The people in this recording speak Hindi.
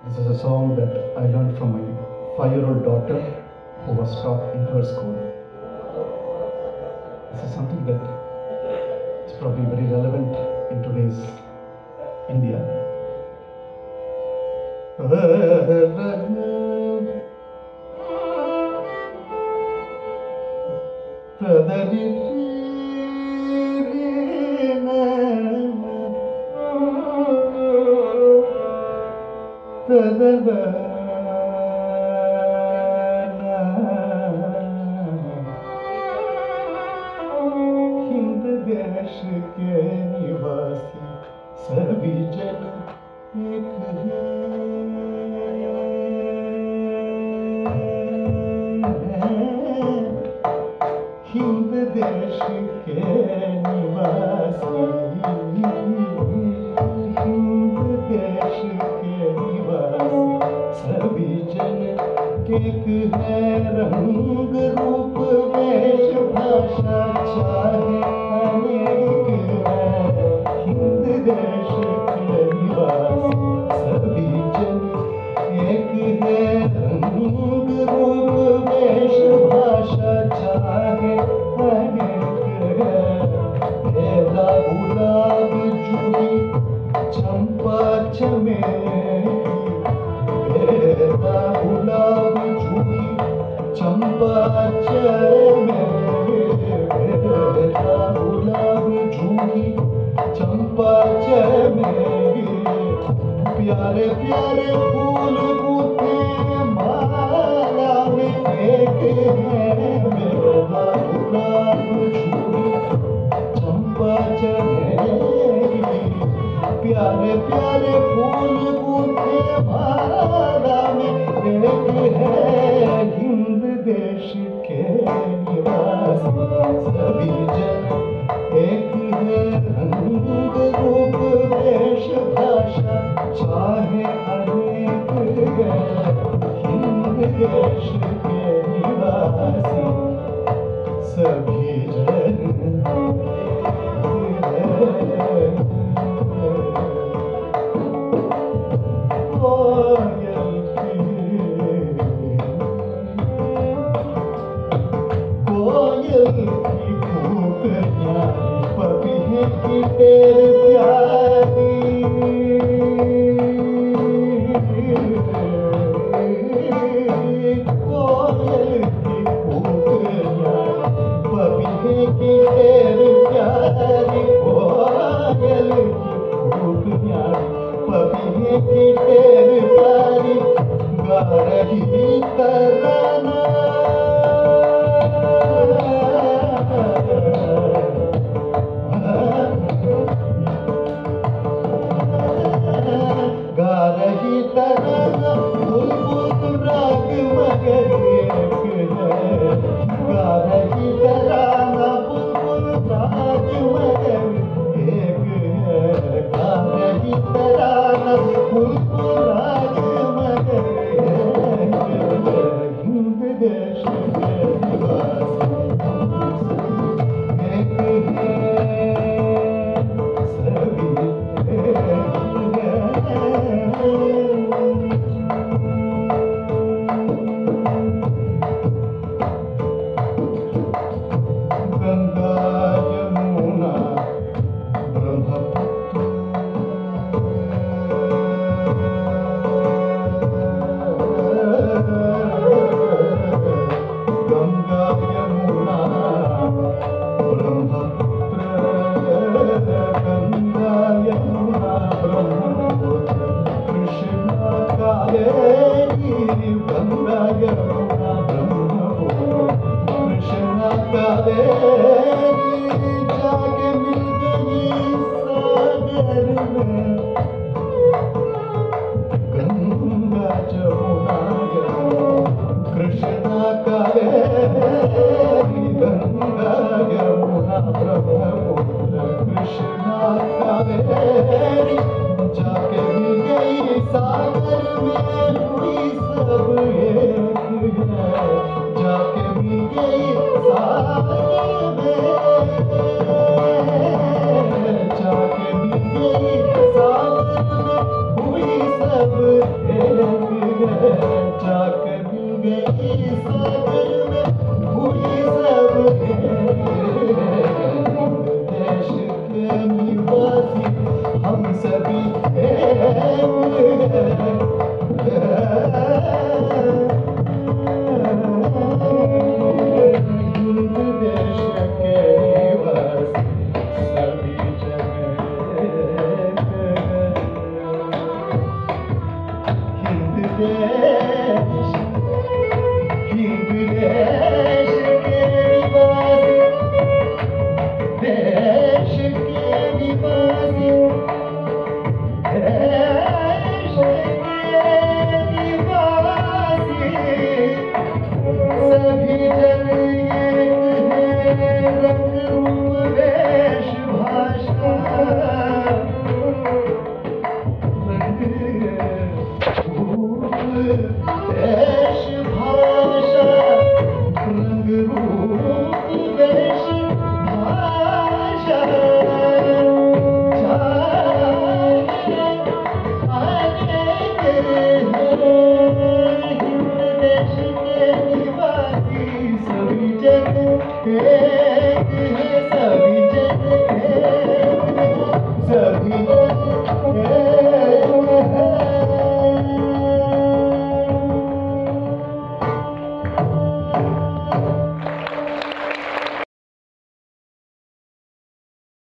This is a song that I learned from my 5-year-old daughter who was taught in her school. This is something that is probably very relevant in today's India. Hind देश के निवासी सभी जन एक हैं। हिंद देश के निवासी हिंद देश के निवासी सभी जन एक है। रंग रूप वेश भाषा चाहे अनेक है। हिंद देश के निवासी सभी जन एक है। रंग रूप वेश भाषा चाहे अनेक है। बेला गुलाब जूही चंपा चमेली बेला गुलाब जूही चंपा चमेली बेला गुलाब जूही चंपा चमेली प्यारे प्यारे फूल बूटे माला में एक है। बेला गुलाब जूही चंपा चमेली प्यारे प्यारे फूल बूटे माला में एक है। हिंद देश के निवासी सभी जन एक है। रंग रूप वेश भाषा चाहे अनेक है। हिंद देश के निवासी सभी जन सब चाक गई सागर में हुई सब देश के निवासी हम सभी Yeah.